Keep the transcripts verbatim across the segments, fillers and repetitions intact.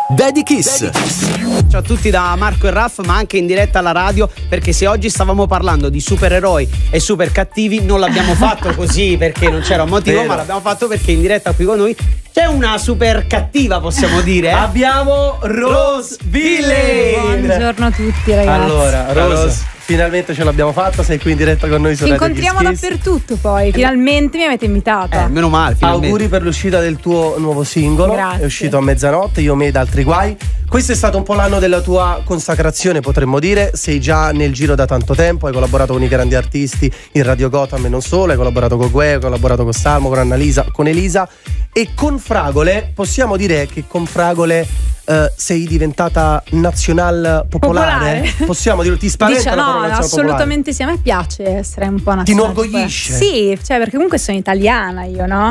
Daddy Kiss. Ciao a tutti da Marco e Raff, ma anche in diretta alla radio, perché se oggi stavamo parlando di supereroi e super cattivi non l'abbiamo fatto così perché non c'era un motivo, ma l'abbiamo fatto perché in diretta qui con noi c'è una super cattiva, possiamo dire. Abbiamo Rose Villain. Buongiorno a tutti, ragazzi. Allora, Rose, Rose, finalmente ce l'abbiamo fatta, sei qui in diretta con noi su Ci Radio incontriamo Kiss Kiss. dappertutto poi, finalmente mi avete invitata. Eh, meno male, finalmente. Auguri per l'uscita del tuo nuovo singolo. Grazie. È uscito a mezzanotte, Io me ed altri guai. Questo è stato un po' l'anno della tua consacrazione, potremmo dire. Sei già nel giro da tanto tempo, hai collaborato con i grandi artisti in Radio Gotham e non solo, hai collaborato con Gue, hai collaborato con Salmo, con Annalisa, con Elisa e con Fragole. Possiamo dire che con Fragole Uh, sei diventata nazional popolare? Popolare. Possiamo dirlo? Ti spaventa Dice, la parola no, nazional assolutamente sì, a me piace essere un po' nazionale. Ti inorgoglisce? Sì, cioè perché comunque sono italiana io, no?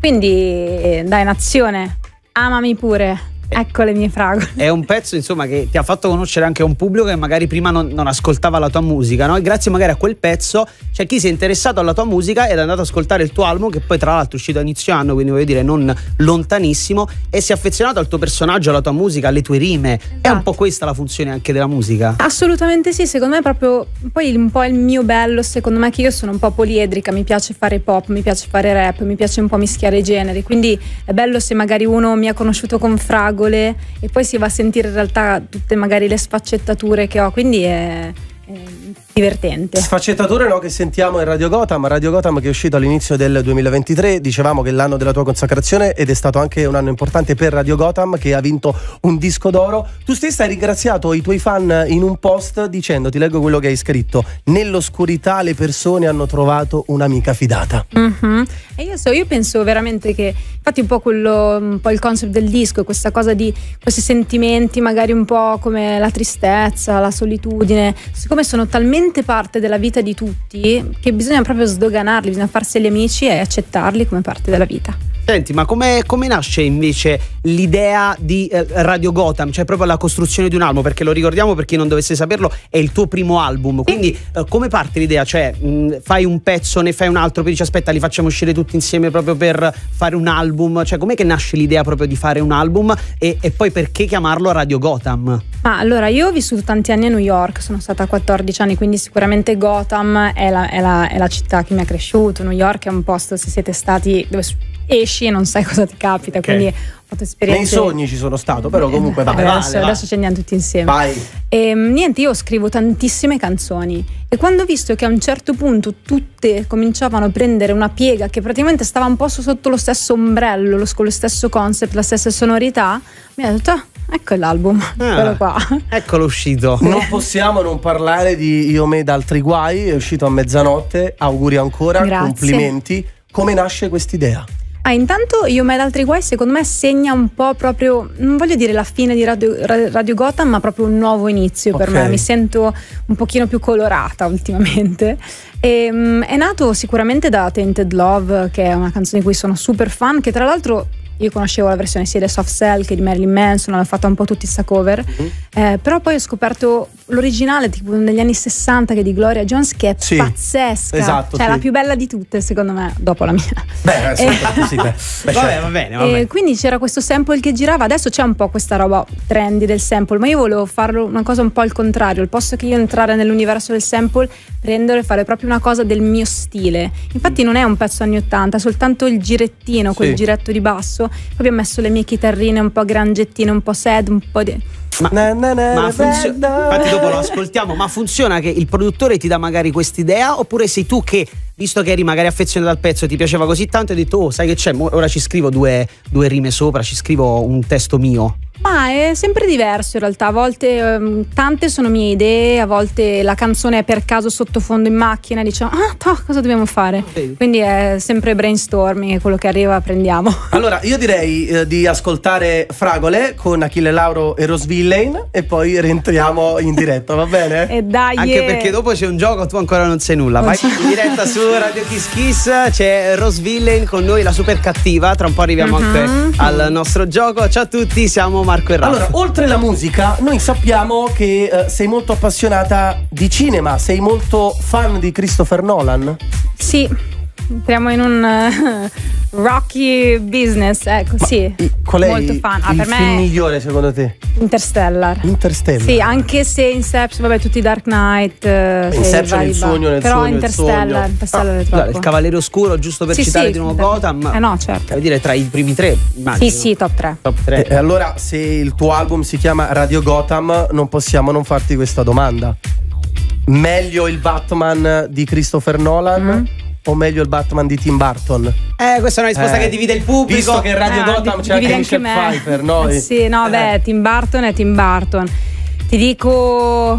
Quindi dai, nazione, amami pure. Ecco le mie fragole. È un pezzo, insomma, che ti ha fatto conoscere anche un pubblico che magari prima non, non ascoltava la tua musica, no? E grazie magari a quel pezzo c'è chi si è interessato alla tua musica ed è andato ad ascoltare il tuo album, che poi tra l'altro è uscito a inizio anno, quindi voglio dire non lontanissimo, e si è affezionato al tuo personaggio, alla tua musica, alle tue rime. Esatto. È un po' questa la funzione anche della musica? Assolutamente sì, secondo me è proprio poi un po' il mio bello, secondo me, che io sono un po' poliedrica, mi piace fare pop, mi piace fare rap, mi piace un po' mischiare i generi, quindi è bello se magari uno mi ha conosciuto con Fragole e poi si va a sentire in realtà tutte magari le sfaccettature che ho, quindi è, è divertente. Sfaccettature, no, che sentiamo in Radio Gotham. Radio Gotham che è uscito all'inizio del duemilaventitré, dicevamo che è l'anno della tua consacrazione ed è stato anche un anno importante per Radio Gotham, che ha vinto un disco d'oro. Tu stessa hai ringraziato i tuoi fan in un post dicendo, ti leggo quello che hai scritto: nell'oscurità le persone hanno trovato un'amica fidata. Mm-hmm. E io so, io penso veramente che infatti un po' quello, un po' il concept del disco è questa cosa di questi sentimenti magari un po' come la tristezza, la solitudine, siccome sono talmente parte della vita di tutti che bisogna proprio sdoganarli, bisogna farseli amici e accettarli come parte della vita. Senti, ma come, come nasce invece l'idea di eh, Radio Gotham, cioè proprio la costruzione di un album? Perché lo ricordiamo, per chi non dovesse saperlo, è il tuo primo album, quindi eh, come parte l'idea? Cioè mh, fai un pezzo, ne fai un altro, poi dici aspetta, li facciamo uscire tutti insieme proprio per fare un album, cioè com'è che nasce l'idea proprio di fare un album e, e poi perché chiamarlo Radio Gotham? Ma allora, io ho vissuto tanti anni a New York, sono stata quattordici anni, quindi sicuramente Gotham è la, è la, è la città che mi ha cresciuto. New York è un posto, se siete stati, dove esci e non sai cosa ti capita, okay. Quindi ho fatto esperienze. Nei sogni ci sono stato, però comunque vabbè, vale, adesso, vale, adesso vai. ci andiamo tutti insieme. Vai. E niente, io scrivo tantissime canzoni e quando ho visto che a un certo punto tutte cominciavano a prendere una piega che praticamente stava un po' sotto lo stesso ombrello, lo, con lo stesso concept, la stessa sonorità, mi ha detto ah, ecco l'album, ah, quello qua. Eccolo uscito. Non possiamo non parlare di Io me ed altri guai, è uscito a mezzanotte, auguri ancora, grazie. Complimenti. Come nasce quest'idea? Ah, intanto Io me ed altri guai secondo me segna un po' proprio, non voglio dire la fine di Radio, Radio Gotham, ma proprio un nuovo inizio, okay. Per me mi sento un pochino più colorata ultimamente e, um, è nato sicuramente da Tainted Love, che è una canzone di cui sono super fan, che tra l'altro io conoscevo la versione sia di Soft Cell che di Marilyn Manson, l'ho fatta un po' tutti sta cover, mm-hmm. eh, però poi ho scoperto l'originale tipo negli anni sessanta, che è di Gloria Jones, che è sì, pazzesca, esatto, cioè sì. La più bella di tutte secondo me, dopo la mia. Beh, eh, sì, beh. Beh, vabbè, certo. va bene, va bene. E quindi c'era questo sample che girava, adesso c'è un po' questa roba trendy del sample, ma io volevo farlo una cosa un po' al contrario, al posto che io entrare nell'universo del sample, prendere e fare proprio una cosa del mio stile. Infatti non è un pezzo anni ottanta, soltanto il girettino, quel sì. giretto di basso, poi abbiamo messo le mie chitarrine un po' grangettine, un po' sad, un po' di... Ma, na, na, na, ma funziona, infatti dopo lo ascoltiamo, ma funziona che il produttore ti dà magari quest'idea, oppure sei tu che, visto che eri magari affezionato al pezzo, ti piaceva così tanto, hai detto oh sai che c'è, ora ci scrivo due, due rime sopra, ci scrivo un testo mio? Ma è sempre diverso in realtà, a volte um, tante sono mie idee, a volte la canzone è per caso sottofondo in macchina e diciamo ah toh, cosa dobbiamo fare, okay. Quindi è sempre brainstorming, quello che arriva prendiamo. Allora io direi eh, di ascoltare Fragole con Achille Lauro e Rose Villain e poi rientriamo in diretta, va bene? E dai, anche yeah. Perché dopo c'è un gioco, tu ancora non sai nulla. Vai in diretta su Radio Kiss Kiss, c'è Rose Villain con noi, la super cattiva, tra un po' arriviamo uh-huh. anche al nostro gioco. Ciao a tutti, siamo Marco e Raff. Allora, oltre la musica, noi sappiamo che eh, sei molto appassionata di cinema, sei molto fan di Christopher Nolan. Sì. entriamo in un uh, rocky business, ecco. Ma sì, qual è molto il, fan. Ah, il per film me migliore secondo te? Interstellar. Interstellar. Sì, anche se Inception, vabbè, tutti i Dark Knight. Uh, Inception è il sogno nel però sogno, Interstellar, il sogno. Interstellar no, è troppo. Il Cavaliere Oscuro, giusto per sì, citare sì, di nuovo per... Gotham. Eh no, certo. Vuol dire tra i primi tre, immagino. Sì, sì, top tre. Top tre. E allora, se il tuo album si chiama Radio Gotham, non possiamo non farti questa domanda. Meglio il Batman di Christopher Nolan mm-hmm. o meglio il Batman di Tim Burton? Eh, questa è una risposta eh, che divide il pubblico. Visto che in Radio eh, Gotham di, c'è anche Michelle Pfeiffer, no? Eh, sì, no, eh. beh, Tim Burton è Tim Burton. Ti dico...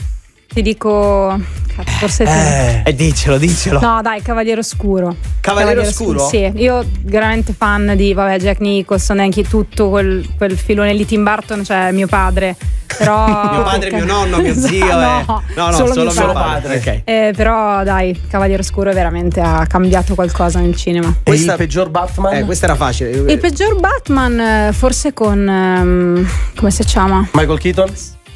Ti dico... Cazzo, forse eh, ti... eh, dicelo, dicelo. No, dai, Cavaliere Oscuro. Cavaliere, Cavaliere Oscuro? Oscuro? Sì, io veramente fan di, vabbè, Jack Nicholson, anche tutto quel, quel filone lì. Tim Burton, cioè mio padre. Però mio padre, mio nonno, mio zio. no, eh. no, no, solo, solo mio padre. padre. Okay. Eh, però dai, Cavaliere Oscuro veramente ha cambiato qualcosa nel cinema. E questa, il peggior Batman? Eh, questa era facile. Il peggior Batman forse con um, come si chiama? Michael Keaton?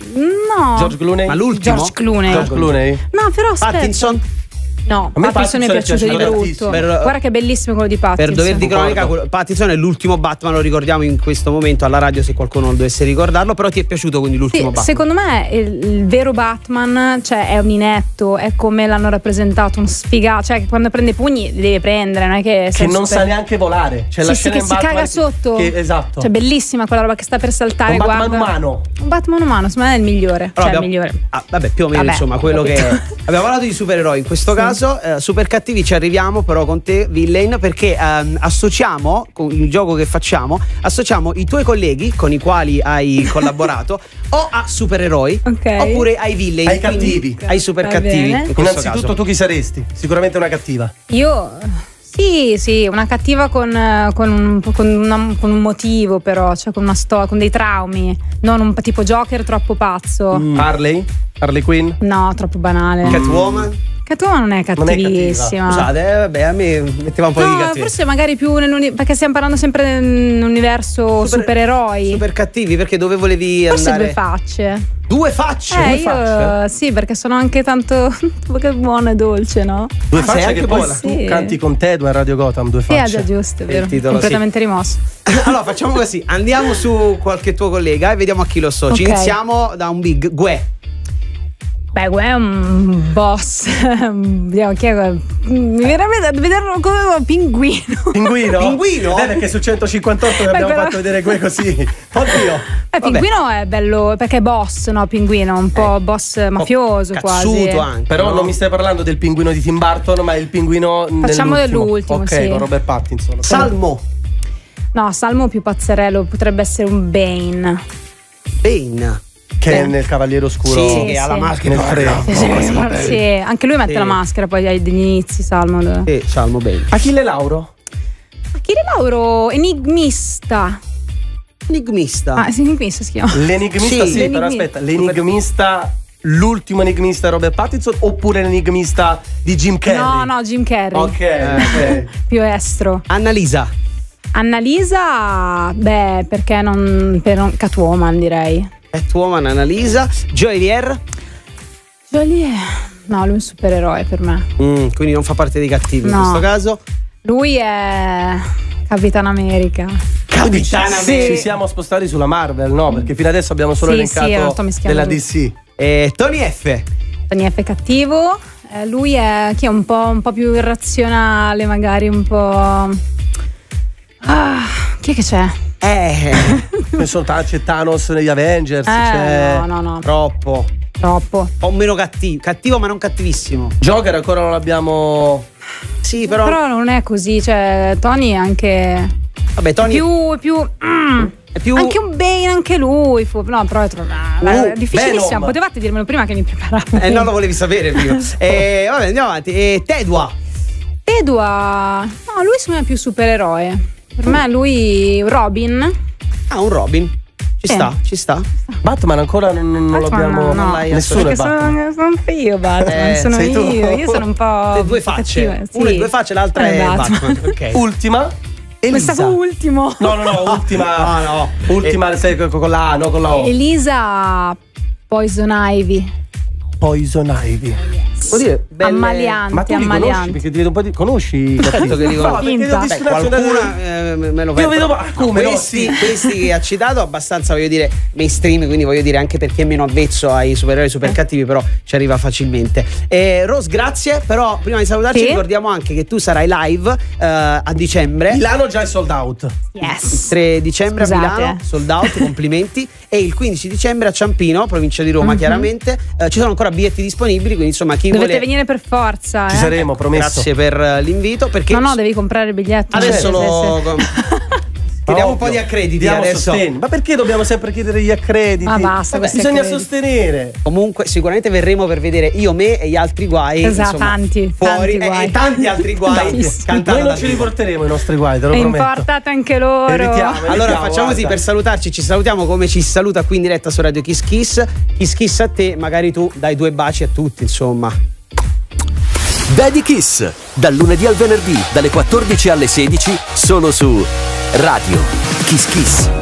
No. George Clooney? Ma l'ultimo? George Clooney. George Clooney? No, però aspetta. Pattinson? No, a me Pattinson mi è piaciuto di brutto. Per, Guarda che è bellissimo quello di Pattinson. Per dover di cronaca, Pattinson è l'ultimo Batman, lo ricordiamo in questo momento alla radio se qualcuno non dovesse ricordarlo, però ti è piaciuto quindi l'ultimo sì, Batman? Secondo me il, il vero Batman, cioè è un inetto, è come l'hanno rappresentato, un sfigato, cioè che quando prende i pugni li deve prendere, non è che che non super... sa neanche volare, cioè sì, la sì, scena che in si Batman caga sotto. Che, esatto. Cioè bellissima quella roba che sta per saltare, un guarda. Batman umano. Un Batman umano, secondo me è il migliore, allora, cioè abbiamo, il migliore. Ah, vabbè, più o meno vabbè, insomma, quello che abbiamo parlato di supereroi in questo sì. caso, eh, super cattivi ci arriviamo però con te Villain perché ehm, associamo con il gioco che facciamo, associamo i tuoi colleghi con i quali hai collaborato o a supereroi okay. oppure ai villain, ai cattivi, ai super Va cattivi. In Innanzitutto caso. tu chi saresti? Sicuramente una cattiva. Io sì, sì, una cattiva con, con, un, con, una, con un motivo però, cioè con una storia, con dei traumi, non un tipo Joker troppo pazzo. Mm. Harley? Harley Quinn? No, troppo banale. Catwoman? Catwoman non è cattivissima. Non è Scusate, eh, vabbè, a me metteva un po' no, di cattivi. Forse magari più perché stiamo parlando sempre nell'universo super, supereroi. Super cattivi, perché dove volevi forse andare? Forse due facce. Due facce? Eh, due io, facce? Sì, perché sono anche tanto che buono e dolce, no? Due ah, facce che poi sì. tu canti con Tedua a Radio Gotham, due facce. Sì, è già giusto, è vero. Titolo, completamente sì. rimosso. Allora facciamo così, andiamo su qualche tuo collega e vediamo a chi lo so. Ci okay. iniziamo da un big Gue. Beh, Gue è un boss. Vediamo chi è. Mi verrebbe da vederlo come un pinguino. Pinguino? Pinguino? Beh, perché su centocinquantotto vi abbiamo però... fatto vedere Gue così. Oddio. Eh, Pinguino è bello perché è boss, no? Pinguino, un po' eh, boss mafioso quasi. Anche, però no? non mi stai parlando del pinguino di Tim Burton, ma il pinguino Facciamo dell'ultimo. dell'ultimo, ok, sì. con Robert Pattinson. Salmo. No, Salmo più pazzerello, potrebbe essere un Bane. Bane. Che è nel Cavaliere Oscuro. Sì, che ha la maschera nel tre. Sì, sì, sì, anche lui mette sì. la maschera poi agli inizi, Salmo. Sì, Salmo Bane. Achille Lauro? Achille Lauro, enigmista. Enigmista. Ah, enigmista si chiama. L'enigmista sì, sì però aspetta, l'enigmista l'ultimo enigmista Robert Pattinson oppure l'enigmista di Jim Carrey? No, no, Jim Carrey. Ok, okay. Più estro. Annalisa. Annalisa, beh, perché non per un Catwoman direi. Catwoman, Annalisa. Joelier. Joelier. No, lui è un supereroe per me. Mm, quindi non fa parte dei cattivi no. in questo caso. Lui è Capitan America. Capitan America. Sì. Ci siamo spostati sulla Marvel, no? Perché fino adesso abbiamo solo sì, elencato sì, della D C. E Tony F. Tony F è cattivo. Eh, lui è chi è un po', un po' più irrazionale, magari un po'. Ah, chi è che c'è? Eh, c'è Thanos negli Avengers. Eh, c'è no, no, no. Troppo. Troppo. O meno cattivo. Cattivo, ma non cattivissimo. Joker ancora non l'abbiamo. Sì, però. Però non è così. Cioè, Tony è anche. Vabbè, Tony. Più. più mm. È più... Anche un Bane, anche lui fu... No, però è troppo... uh, è difficilissimo. Venom. Potevate dirmelo prima che mi preparavo. Eh, non lo volevi sapere prima. e, vabbè, andiamo avanti. E Tedua. Tedua... No, lui secondo me è più supereroe. Per me lui... Robin. Ah, un Robin. Ci sì. sta, ci sta. Batman ancora non, non Batman l'abbiamo... No, non l'hai nessuno sono, sono io Batman, eh, sono io. Tu? Io sono un po'... Le due facce. Sì. Una è due facce, l'altra eh, è Batman. Batman. Okay. Ultima... Elisa. Questa fu ultimo. No, no, no, ultima. no, no. Ultima eh. con la A, no con la O. Elisa Poison Ivy. Poison Ivy. Yes. Vuol dire belle... ammalianti, Ma tu li ammalianti. conosci? Perché ti vedo un po' di... Conosci? Certo che li No, conosco. perché la Beh, qualcuna eh, me lo Io vedo, vedo. ma come questi, no? questi che ha citato abbastanza, voglio dire, mainstream, quindi voglio dire anche perché è meno avvezzo ai supereroi super cattivi, però ci arriva facilmente. Eh, Rose, grazie, però prima di salutarci sì. ricordiamo anche che tu sarai live eh, a dicembre. Milano già è sold out. Yes. Il tre dicembre Scusate. a Milano, sold out, complimenti. E il quindici dicembre a Ciampino, provincia di Roma, Mhm. chiaramente. Eh, ci sono ancora biglietti disponibili, quindi insomma chi Dovete vuole... venire per forza. Ci eh. saremo, promesso. Grazie per eh, l'invito, perché No, no, devi comprare il biglietto. adesso Sì, lo... sì, sì. chiediamo un Ovvio. po' di accrediti Diamo adesso. sostegno. Ma perché dobbiamo sempre chiedere gli accrediti? Ma basta, Vabbè, questi bisogna accrediti. sostenere. Comunque sicuramente verremo per vedere Io, me e gli altri guai. Esatto, insomma, tanti, fuori tanti e- guai. e tanti altri guai Tantissimi. cantando Noi non dal ce li vivo. porteremo i nostri guai, te lo E prometto. importate anche loro. Evitiamo, Allora evitiamo, facciamo così, guarda. per salutarci ci salutiamo come ci saluta qui in diretta su Radio Kiss Kiss. Kiss Kiss a te, magari tu dai due baci a tutti, insomma. Daddy Kiss, dal lunedì al venerdì, dalle quattordici alle sedici, solo su Radio Kiss Kiss.